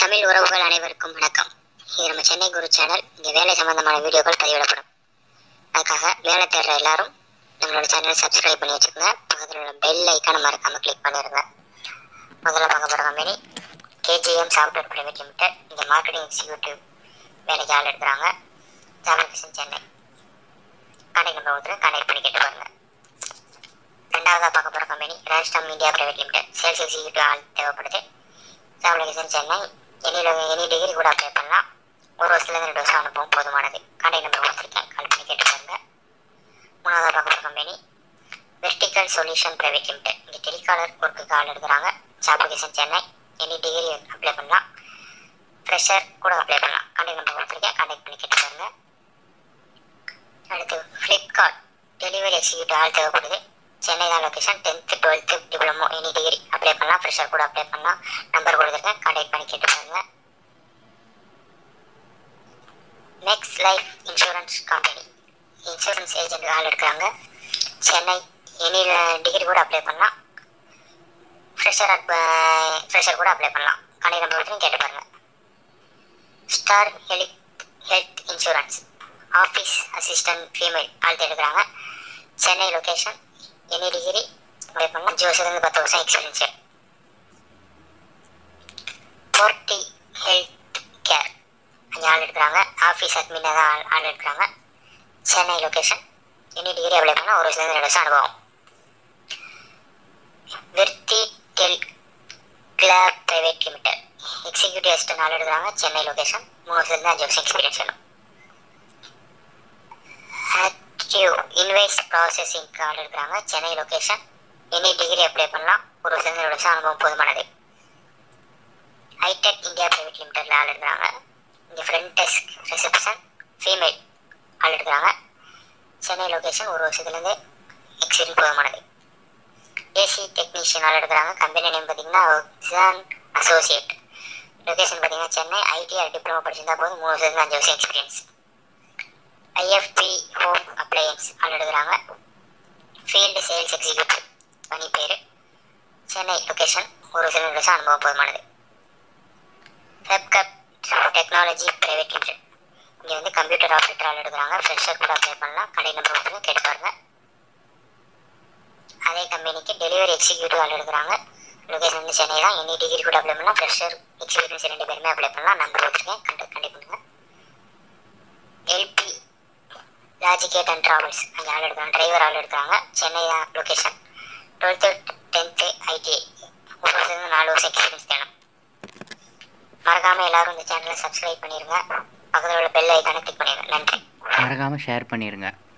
தமிழ் உறவுகள் அனைவருக்கும் வணக்கம். இது நம்ம சென்னை குரு சேனல். இங்கே வேலை சம்பந்தமான வீடியோக்கள் பதிவிடப்படும். அதுக்காக வேலை தேடுற எல்லாரும் நம்மளோட சேனலை சப்ஸ்கிரைப் பண்ணி வச்சுக்கோங்க. பக்கத்தில் உள்ள பெல் ஐக்கானை மறக்காம கிளிக் பண்ணிடுங்க. முதல்ல பார்க்க போகிற company KGM software private limited. இங்கே மார்க்கெட்டிங் எக்ஸிக்யூட்டிவ் வேலைக்கு ஆள் எடுக்கிறாங்க. Job location Chennai. Contact number கொடுத்துட்டு கான்டாக்ட் பண்ணி கேட்டு பாருங்க. ரெண்டாவதாக பார்க்க போகிற கம்பெனி ராஷ்டம் India private limited. Sales executive ஆள் தேவைப்படுது. Job location Chennai. Any degree கூட அப்ளை பண்ணலாம். 1 வருஷத்துலேருந்து 2 வருஷம் அனுபவம் போதுமானது. கான்டாக்ட் நம்பர் கொடுத்துருக்கேன், கால் பண்ணி கேட்டு பாருங்க. மூணாவதாக பார்க்க போகிற company vertical solution private limited. இங்கே டெலிகாலர் ஒர்க்குக்கு ஆள் எடுக்கிறாங்க. Job location Chennai. Any degree apply பண்ணலாம். ஃப்ரெஷர் கூட அப்ளை பண்ணலாம். கான்டாக்ட் நம்பர் கொடுத்துருக்கேன், கான்டாக்ட் பண்ணி கேட்டு பாருங்க. அடுத்து ஃப்ளிப்கார்ட் டெலிவரி எக்ஸிக்யூட்டிவ் ஆள் தேவைப்படுது. சென்னை தான் location. 10th 12th diploma any degree apply பண்ணலாம். ஃப்ரெஷர் கூட அப்ளை பண்ணலாம். நம்பர் கொடுத்துருக்கேன், கான்டாக்ட் பண்ணி கேட்டு பாருங்க. Next life insurance company insurance agent ஆள் எடுக்கிறாங்க. சென்னை. எனி டிகிரி கூட அப்ளை பண்ணலாம். ஃப்ரெஷர் கூட அப்ளை பண்ணலாம். கான்டாக்ட் நம்பர் கொடுத்து கேட்டு பாருங்க. Star health insurance office assistant female ஆள் எடுக்கிறாங்க. Chennai location. Any degree apply பண்ணலாம். 5 வருஷத்துலேருந்து 10 வருஷம் எக்ஸ்பீரியன்ஸு. போர்ட்டி ஹெல்த் கேர் அங்கே ஆள் எடுக்கிறாங்க. ஆஃபீஸ் அட்மினாக தான் ஆள் எடுக்கிறாங்க. Chennai location. Any degree apply பண்ணால் 1 வருஷத்துலேருந்து 2 வருஷம் அனுபவம். விர்த்தி tel club private limited executive assistant ஆள் எடுக்கிறாங்க. சென்னை லொகேஷன். 3 வருஷத்துலேருந்து 5 வருஷம் எக்ஸ்பீரியன்ஸ் வேணும். இன்வைஸ் ப்ராசஸிங் ஆள் எடுக்கிறாங்க. Chennai location. Any degree apply பண்ணலாம். 1 வருஷத்துலேருந்து 2 வருஷம் அனுபவம் போதுமானது. ஹைடெக் இந்தியா பிரைவேட் லிமிடெட்ல ஆள் எடுக்கிறாங்க. இங்கே ஃப்ரண்ட் டெஸ்க் ரிசப்ஷன் ஃபீமேல் ஆள் எடுக்கிறாங்க. சென்னை லொகேஷன். 1 வருஷத்துலேருந்து எக்ஸ்பீரியன்ஸ் போதுமானது. ஏசி டெக்னீஷியன் ஆள் எடுக்கிறாங்க. கம்பெனி நேம் பார்த்தீங்கன்னா ஒக்ஸான் அசோசியேட். லொகேஷன் பார்த்தீங்கன்னா சென்னை. ஐடிஆர் டிப்ளமோ படிச்சிருந்தா போதும். 3 வருஷத்துலேருந்து 5 வருஷம் எக்ஸ்பீரியன்ஸ். ஐஎஃப்பி ஹோம் அப்ளையன்ஸ் ஆள் எடுக்கிறாங்க. ஃபீல்டு சேல்ஸ் எக்ஸிக்யூட்டிவ் பணி பேர். சென்னை லொகேஷன். 1 வருஷம் 2 வருஷம் அனுபவம் போதுமானது. வெப்கப் டெக்னாலஜி பிரைவேட் லிமிடெட். இங்கே வந்து கம்ப்யூட்டர் ஆப்ரேட்டர் ஆள் எடுக்கிறாங்க. ஃப்ரெஷர் கூட அப்ளை பண்ணலாம். கடை நம்பர் கொடுத்துங்க கேட்டு பாருங்க. அதே கம்பெனிக்கு டெலிவரி எக்ஸிக்யூட்டிவ் ஆள் எடுக்கிறாங்க. லொகேஷன் வந்து சென்னை தான். எனி டிகிரி கூட அப்ளை பண்ணலாம். ஃப்ரெஷர் எக்ஸ்பீரியன்ஸ் 2 பேருமே அப்ளை பண்ணலாம். நம்பர் கொடுத்துருக்கேன், கண்டிப்பாக பண்ணுங்க. எல்பி ராஜிகேட் அண்ட் ட்ராவல்ஸ் அங்கே ஆள் எடுக்கிறாங்க. டிரைவர் ஆள் எடுக்கிறாங்க. சென்னை தான் லொகேஷன். 12th 10th ஐடிஐ 1 வருஷத்துலேருந்து 4 வருஷம் எக்ஸ்பீரியன்ஸ் வேணும். மறக்காமல் எல்லாரும் இந்த சேனலை சப்ஸ்கிரைப் பண்ணிடுங்க. பக்கத்தில் உள்ள பெல் ஐக்கானை கிளிக் பண்ணிடுங்க. நன்றி. மறக்காமல் ஷேர் பண்ணிடுங்க.